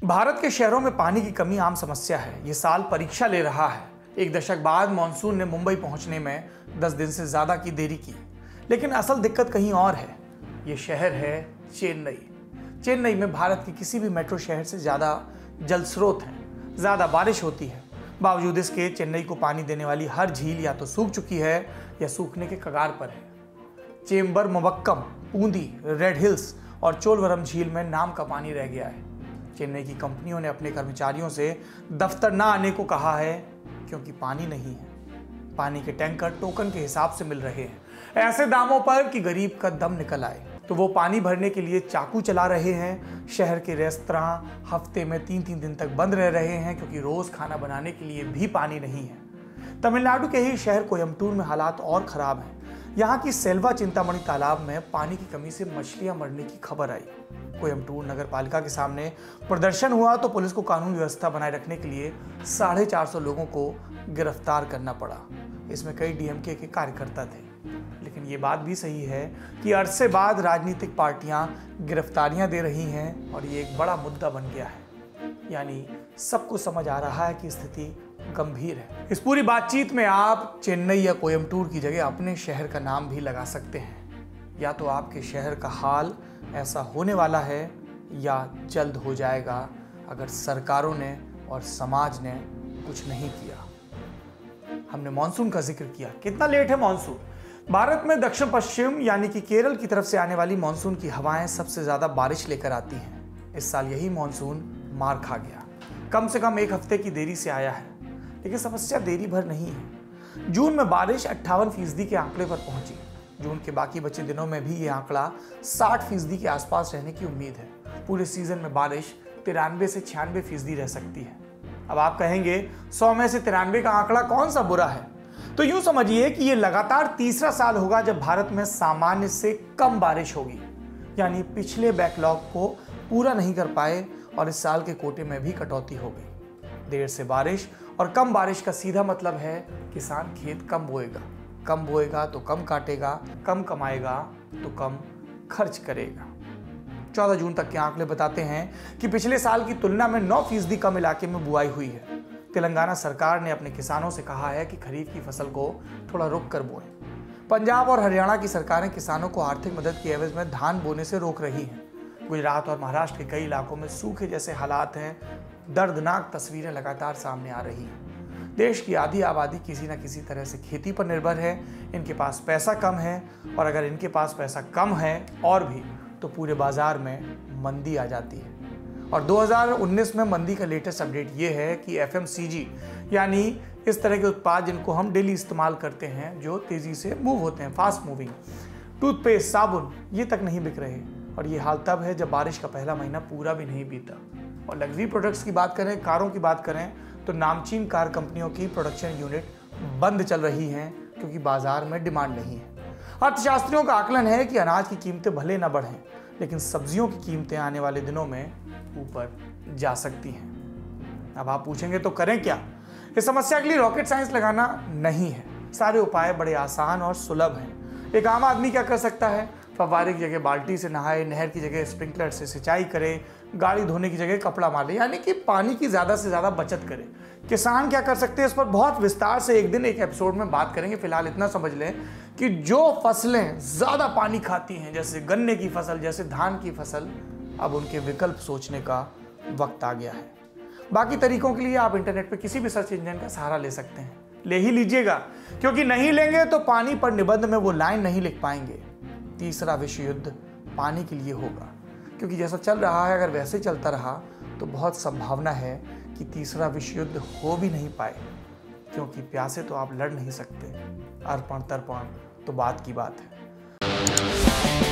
भारत के शहरों में पानी की कमी आम समस्या है। ये साल परीक्षा ले रहा है। एक दशक बाद मानसून ने मुंबई पहुंचने में 10 दिन से ज्यादा की देरी की, लेकिन असल दिक्कत कहीं और है। ये शहर है चेन्नई। चेन्नई में भारत के किसी भी मेट्रो शहर से ज्यादा जल स्रोत हैं, ज्यादा बारिश होती है। बावजूद इसके चेन्नई को पानी देने वाली हर झील या तो सूख चुकी है या सूखने के कगार पर है। चेंबर मवक्कम, पूंदी, रेड हिल्स और चोलवरम झील में नाम का पानी रह गया है। चेन्नई की कंपनियों ने अपने कर्मचारियों से दफ्तर ना आने को कहा है क्योंकि पानी नहीं है। पानी के टैंकर टोकन के हिसाब से मिल रहे हैं, ऐसे दामों पर कि गरीब का दम निकल आए। तो वो पानी भरने के लिए चाकू चला रहे हैं। शहर के रेस्तरां हफ्ते में 3-3 दिन तक बंद रह रहे हैं क्योंकि रोज खाना बनाने के लिए भी पानी नहीं है। तमिलनाडु के ही शहर कोयम्बटूर में हालात और खराब हैं। यहाँ की सेल्वा चिंतामणि तालाब में पानी की कमी से मछलियां मरने की खबर आई। कोयम्बटूर नगर पालिका के सामने प्रदर्शन हुआ तो पुलिस को कानून व्यवस्था बनाए रखने के लिए 450 लोगों को गिरफ्तार करना पड़ा। इसमें कई डीएमके के कार्यकर्ता थे। लेकिन ये बात भी सही है कि अरसे बाद राजनीतिक पार्टियां गिरफ्तारियां दे रही हैं और ये एक बड़ा मुद्दा बन गया है। यानी सबको समझ आ रहा है कि स्थिति गंभीर है। इस पूरी बातचीत में आप चेन्नई या कोयम्बटूर की जगह अपने शहर का नाम भी लगा सकते हैं। या तो आपके शहर का हाल ऐसा होने वाला है या जल्द हो जाएगा अगर सरकारों ने और समाज ने कुछ नहीं किया। हमने मानसून का जिक्र किया। कितना लेट है मानसून? भारत में दक्षिण पश्चिम यानी कि केरल की तरफ से आने वाली मानसून की हवाएं सबसे ज्यादा बारिश लेकर आती हैं। इस साल यही मानसून मार खा गया। कम से कम 1 हफ्ते की देरी से आया है। लेकिन समस्या देरी भर नहीं है। जून में बारिश 58% के आंकड़े पर पहुंची। जून के बाकी बचे दिनों में भी ये आंकड़ा 60% के आसपास रहने की उम्मीद है। पूरे सीजन में बारिश 93 से 96% रह सकती है। अब आप कहेंगे 100 में से 93 का आंकड़ा कौन सा बुरा है? तो यूं समझिए कि ये लगातार तीसरा साल होगा जब भारत में सामान्य से कम बारिश होगी। यानी पिछले बैकलॉग को पूरा नहीं कर पाए और इस साल के कोटे में भी कटौती हो गई। देर से बारिश और कम बारिश का सीधा मतलब है किसान खेत कम बोएगा। कम बोएगा तो कम काटेगा, कम कमाएगा तो कम खर्च करेगा। 14 जून तक के आंकड़े बताते हैं कि पिछले साल की तुलना में 9% कम इलाके में बुआई हुई है। तेलंगाना सरकार ने अपने किसानों से कहा है कि खरीफ की फसल को थोड़ा रुक कर बोएं। पंजाब और हरियाणा की सरकारें किसानों को आर्थिक मदद की एवज में धान बोने से रोक रही हैं। गुजरात और महाराष्ट्र के कई इलाकों में सूखे जैसे हालात हैं। दर्दनाक तस्वीरें लगातार सामने आ रही हैं। देश की आधी आबादी किसी न किसी तरह से खेती पर निर्भर है। इनके पास पैसा कम है और अगर इनके पास पैसा कम है और भी तो पूरे बाजार में मंदी आ जाती है। और 2019 में मंदी का लेटेस्ट अपडेट ये है कि एफएमसीजी यानी इस तरह के उत्पाद जिनको हम डेली इस्तेमाल करते हैं, जो तेजी से मूव होते हैं, फास्ट मूविंग, टूथपेस्ट, साबुन, ये तक नहीं बिक रहे। और ये हाल तब है जब बारिश का पहला महीना पूरा भी नहीं बीता। और लग्जरी प्रोडक्ट्स की बात करें, कारों की बात करें तो नामचीन कार कंपनियों की प्रोडक्शन यूनिट बंद चल रही हैं क्योंकि बाजार में डिमांड नहीं है। अर्थशास्त्रियों का आकलन है कि अनाज की कीमतें भले न बढ़ें, लेकिन सब्जियों की कीमतें आने वाले दिनों में ऊपर जा सकती हैं। अब आप पूछेंगे तो करें क्या? इस समस्या के लिए रॉकेट साइंस लगाना नहीं है। सारे उपाय बड़े आसान और सुलभ हैं। एक आम आदमी क्या कर सकता है? फव्वारे की जगह बाल्टी से नहाए, नहर की जगह स्प्रिंकलर से सिंचाई करे, गाड़ी धोने की जगह कपड़ा मारे, यानी कि पानी की ज़्यादा से ज़्यादा बचत करे। किसान क्या कर सकते हैं, इस पर बहुत विस्तार से एक दिन एक एपिसोड में बात करेंगे। फिलहाल इतना समझ लें कि जो फसलें ज़्यादा पानी खाती हैं, जैसे गन्ने की फसल, जैसे धान की फसल, अब उनके विकल्प सोचने का वक्त आ गया है। बाकी तरीकों के लिए आप इंटरनेट पर किसी भी सर्च इंजन का सहारा ले सकते हैं। ले ही लीजिएगा, क्योंकि नहीं लेंगे तो पानी पर निबंध में वो लाइन नहीं लिख पाएंगे। तीसरा विश्व युद्ध पानी के लिए होगा, क्योंकि जैसा चल रहा है अगर वैसे चलता रहा तो बहुत संभावना है कि तीसरा विश्व युद्ध हो भी नहीं पाए, क्योंकि प्यासे तो आप लड़ नहीं सकते, अर्पण तर्पण तो बात की बात है।